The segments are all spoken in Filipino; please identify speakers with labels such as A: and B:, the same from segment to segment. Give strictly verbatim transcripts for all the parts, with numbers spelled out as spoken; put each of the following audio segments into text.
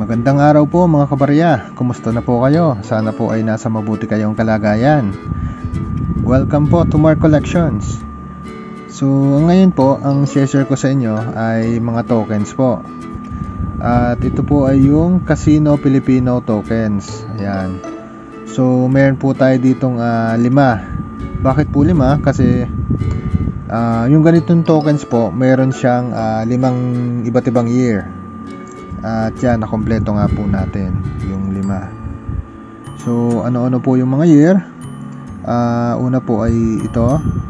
A: Magandang araw po mga kabarya. Kumusta na po kayo? Sana po ay nasa mabuti kayong kalagayan. Welcome po to Mark Collections. So ngayon po, ang share ko sa inyo ay mga tokens po. At ito po ay yung Casino Filipino tokens. Ayan. So meron po tayo ditong uh, lima. Bakit po lima? Kasi uh, yung ganitong tokens po, meron siyang uh, limang iba't ibang year. At yan, nakompleto nga po natin yung lima. So ano-ano po yung mga year? Uh, una po ay ito.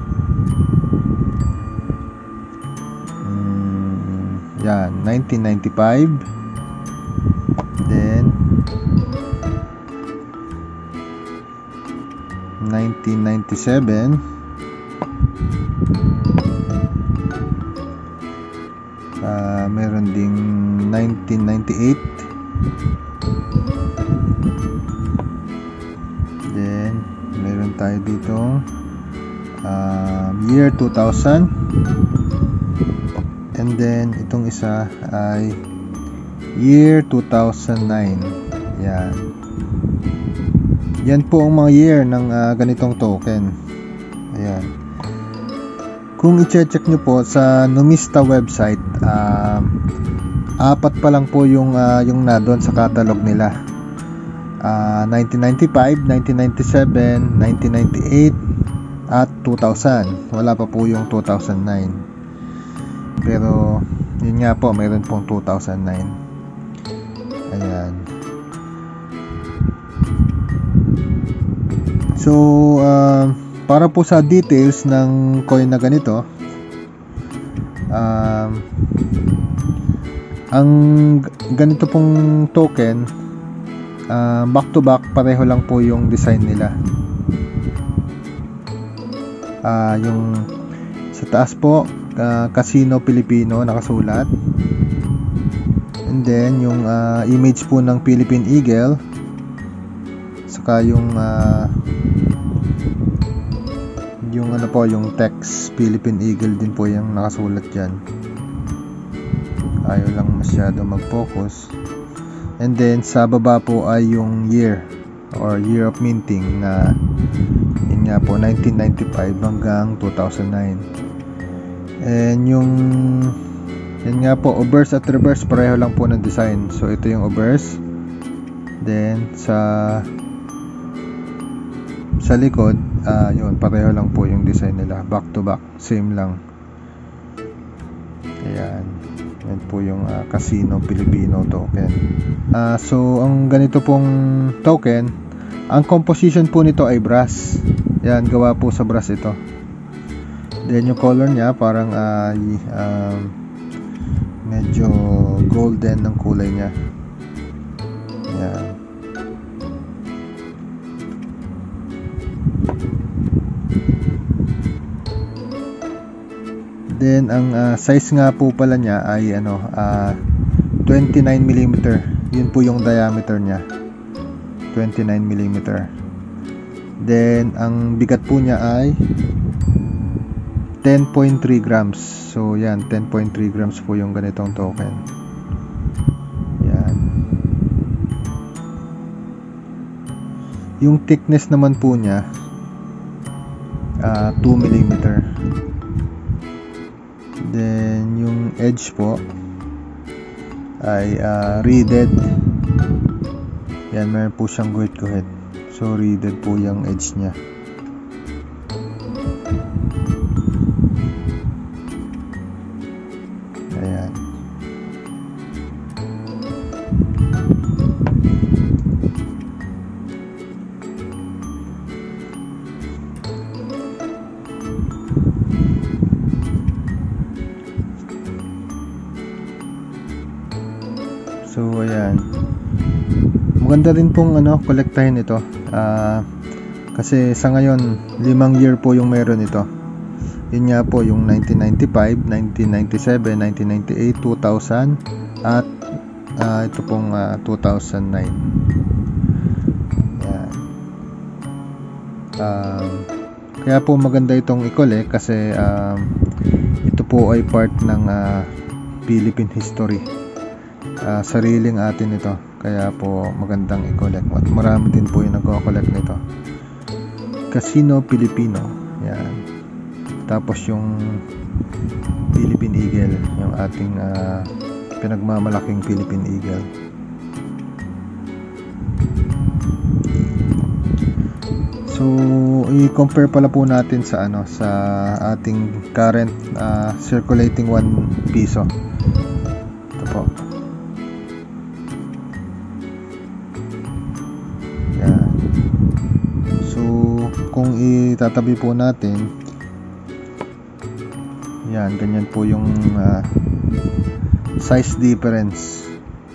A: mm, Yan, nineteen ninety-five. Then nineteen ninety-seven. Uh, meron ding nineteen ninety-eight. Then meron tayo dito uh, year two thousand. And then itong isa ay year two thousand nine. Yan. Yan po ang mga year ng uh, ganitong token. Ayan. Kung i-check nyo po sa Numista website, uh, apat pa lang po yung, uh, yung na doon sa catalog nila. uh, nineteen ninety-five, nineteen ninety-seven, nineteen ninety-eight at two thousand. Wala pa po yung two thousand nine. Pero yun nga po, mayroon pong two thousand nine. Ayan. So uh, para po sa details ng coin na ganito, uh, ang ganito pong token, uh, back to back pareho lang po yung design nila. Uh, yung sa taas po, uh, Casino Filipino nakasulat. And then yung uh, image po ng Philippine Eagle, saka yung uh, yung ano po, yung text Philippine Eagle din po yung nakasulat dyan. Ayaw lang masyado mag-focus. And then sa baba po ay yung year or year of minting, na yun nga po, nineteen ninety-five hanggang two thousand nine. And yung yun nga po, obverse at reverse pareho lang po ng design. So ito yung obverse. Then sa sa likod, uh, yun, pareho lang po yung design nila, back to back, same lang. Ayan, yan po yung uh, Casino Filipino token. Uh, so ang ganito pong token, ang composition po nito ay brass. Yan, gawa po sa brass ito. Then yung color niya parang uh, uh, medyo golden ng kulay niya. Yan. Then ang uh, size nga po pala niya ay ano, uh, twenty-nine millimeter. Yun po yung diameter niya, twenty-nine millimeter. Then ang bigat po niya ay ten point three grams. So yan, ten point three grams po yung ganitong token. Yan. Yung thickness naman po niya, uh, two millimeter. Then yung edge po ay uh, reeded. Yan, meron po siyang guhit-guhit. So reeded po yung edge niya. Ayan. So ayan, maganda rin pong ano, kolektahin ito, uh, kasi sa ngayon limang year po yung meron ito. Yun nga po, yung nineteen ninety-five, nineteen ninety-seven, nineteen ninety-eight, two thousand at uh, ito pong uh, two thousand nine. Ayan. Um, kaya po maganda itong i-collect kasi um, ito po ay part ng uh, Philippine history. uh, sariling atin ito, kaya po magandang i-collect at marami din po yung nagko-collect nito. Casino Pilipino, yan. Tapos yung Philippine Eagle, yung ating uh, pinagmamalaking Philippine Eagle. So i-compare pala po natin sa ano sa ating current uh, circulating one piso. Ito po. Yan. So kung itatabi po natin, yan, ganyan po yung uh, size difference.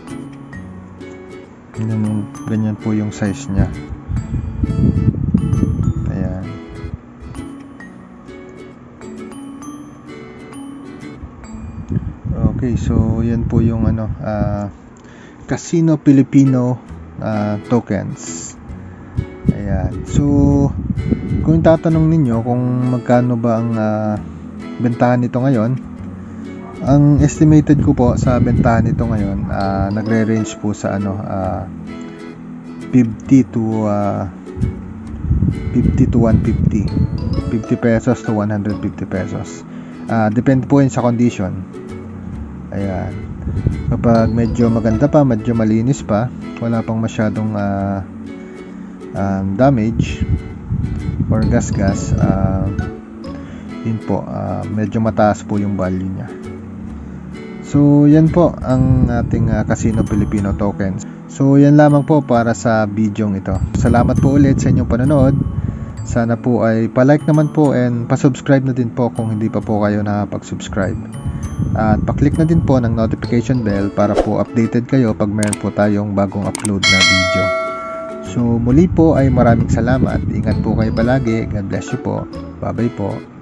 A: Ganyan, ganyan po yung size niya. Okay, so yan po yung ano uh, Casino Filipino uh, tokens. Ayan. So kung tatanong ninyo kung magkano ba ang uh, bentahan nito ngayon, ang estimated ko po sa bentahan nito ngayon, uh, nagre-range po sa ano uh, fifty to one fifty, fifty pesos to one hundred fifty pesos. Uh, depende po yun sa condition. Ayan. Kapag medyo maganda pa, medyo malinis pa, wala pang masyadong uh, um, damage or gas-gas, uh, yun po, uh, medyo mataas po yung value nya. So yan po ang ating uh, Casino Filipino tokens. So yan lamang po para sa video ito. Salamat po ulit sa inyong panonood. Sana po ay palike naman po and pasubscribe na din po kung hindi pa po kayo nakapag-subscribe. At pa-click na din po ng notification bell para po updated kayo pag meron po tayong bagong upload na video. So muli po ay maraming salamat. Ingat po kayo palagi. God bless you po. Bye bye po.